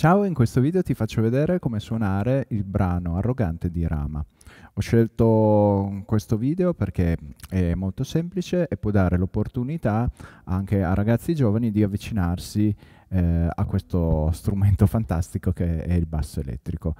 Ciao, in questo video ti faccio vedere come suonare il brano Arrogante di Rama. Ho scelto questo video perché è molto semplice e può dare l'opportunità anche a ragazzi giovani di avvicinarsi a questo strumento fantastico che è il basso elettrico.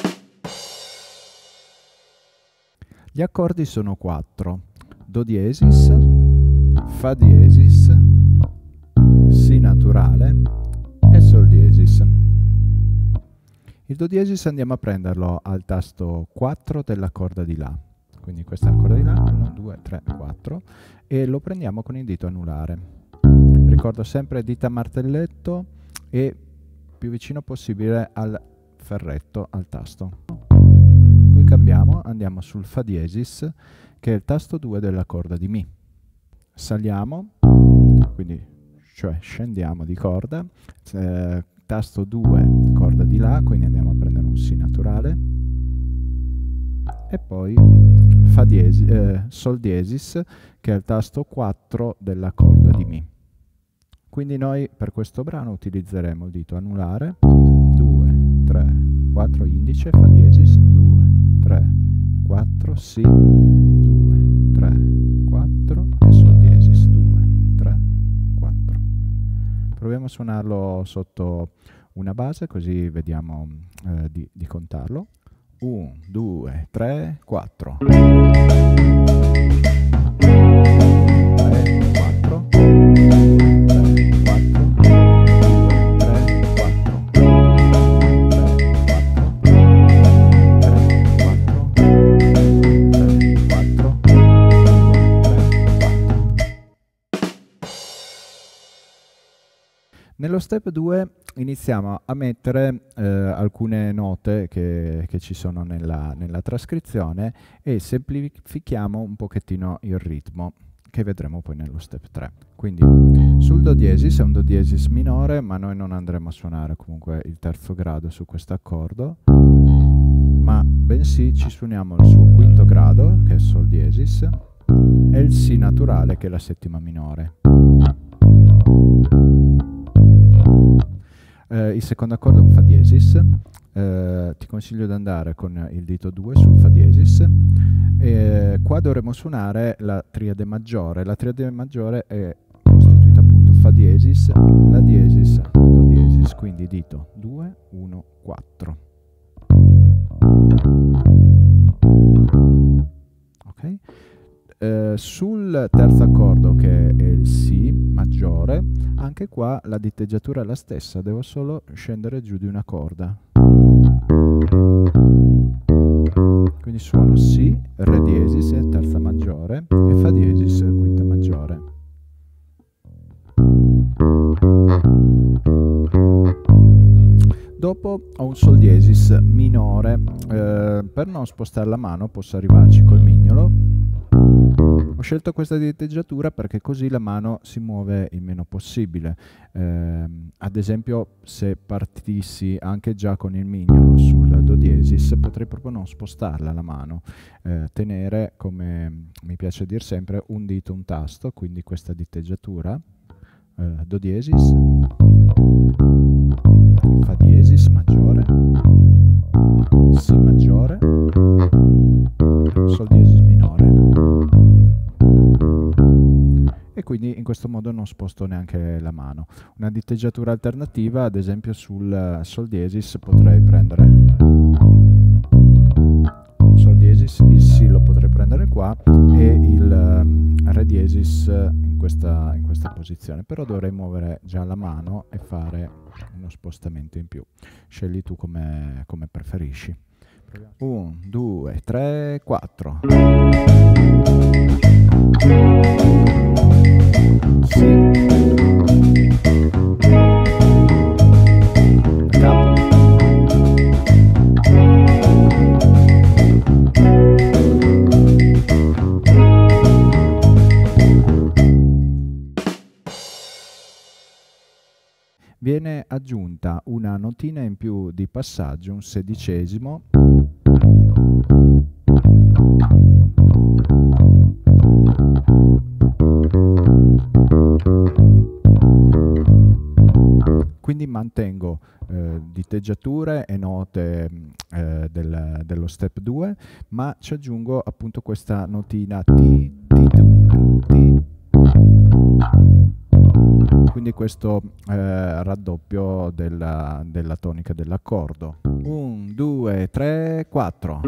Gli accordi sono 4: Do diesis, Fa diesis, Si naturale e Sol diesis. Il Do diesis andiamo a prenderlo al tasto 4 della corda di La, quindi questa è la corda di La, 1, 2, 3, 4, e lo prendiamo con il dito anulare. Ricordo sempre dita martelletto e più vicino possibile al ferretto, al tasto. Poi cambiamo, andiamo sul Fa diesis, che è il tasto 2 della corda di Mi. Saliamo, quindi cioè scendiamo di corda, tasto 2 corda di La, quindi andiamo a prendere un Si naturale, e poi Fa Sol diesis, che è il tasto 4 della corda di Mi. Quindi noi per questo brano utilizzeremo il dito anulare, 2, 3, 4 indice, Fa diesis, 2, 3, 4, Si, 2, 3, 4 e Sol diesis, 2, 3, 4. Proviamo a suonarlo sotto una base, così vediamo di contarlo. 1, 2, 3, 4. 3, 4. 3, 4. 2, 3, 4. 3, 4. 3, 4. 3, 4. Nello step 2 iniziamo a mettere alcune note che ci sono nella trascrizione e semplifichiamo un pochettino il ritmo, che vedremo poi nello step 3. Quindi sul Do diesis è un Do diesis minore, ma noi non andremo a suonare comunque il terzo grado su questo accordo, ma bensì ci suoniamo il suo quinto grado, che è Sol diesis, e il Si naturale, che è la settima minore. Il secondo accordo è un Fa diesis, ti consiglio di andare con il dito 2 sul Fa diesis, qua dovremo suonare la triade maggiore. La triade maggiore è costituita appunto Fa diesis, La diesis, Do diesis, quindi dito 2, 1, 4. Ok? Sul terzo accordo, che è il Si maggiore, anche qua la diteggiatura è la stessa, devo solo scendere giù di una corda. Quindi suono Si, Re diesis, terza maggiore, e Fa diesis, quinta maggiore. Dopo ho un Sol diesis minore, per non spostare la mano posso arrivarci col mignolo. Ho scelto questa diteggiatura perché così la mano si muove il meno possibile. Ad esempio, se partissi anche già con il mignolo sul Do diesis, potrei proprio non spostarla la mano, tenere, come mi piace dire sempre, un dito, un tasto, quindi questa diteggiatura, Do diesis, Fa diesis maggiore, Si maggiore, Sol diesis minore. E quindi in questo modo non sposto neanche la mano. Una diteggiatura alternativa, ad esempio sul Sol diesis, potrei prendere Sol diesis, il Si lo potrei prendere qua e il Re diesis in questa posizione, però dovrei muovere già la mano e fare uno spostamento in più. Scegli tu come preferisci. 1, 2, 3, 4. Si. Capo. Viene aggiunta una notina in più di passaggio, un sedicesimo, quindi quindi mantengo diteggiature e note dello step 2, ma ci aggiungo appunto questa notina Ti, tu, ti. Quindi questo raddoppio della tonica dell'accordo. 1, 2, 3, 4.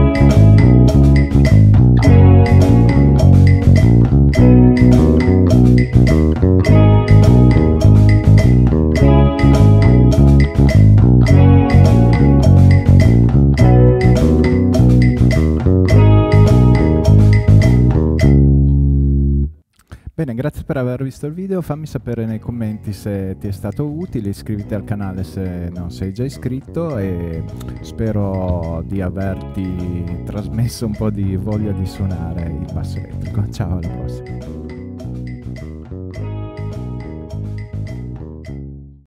Bene, grazie per aver visto il video, fammi sapere nei commenti se ti è stato utile, iscriviti al canale se non sei già iscritto e spero di averti trasmesso un po' di voglia di suonare il basso elettrico. Ciao, alla prossima!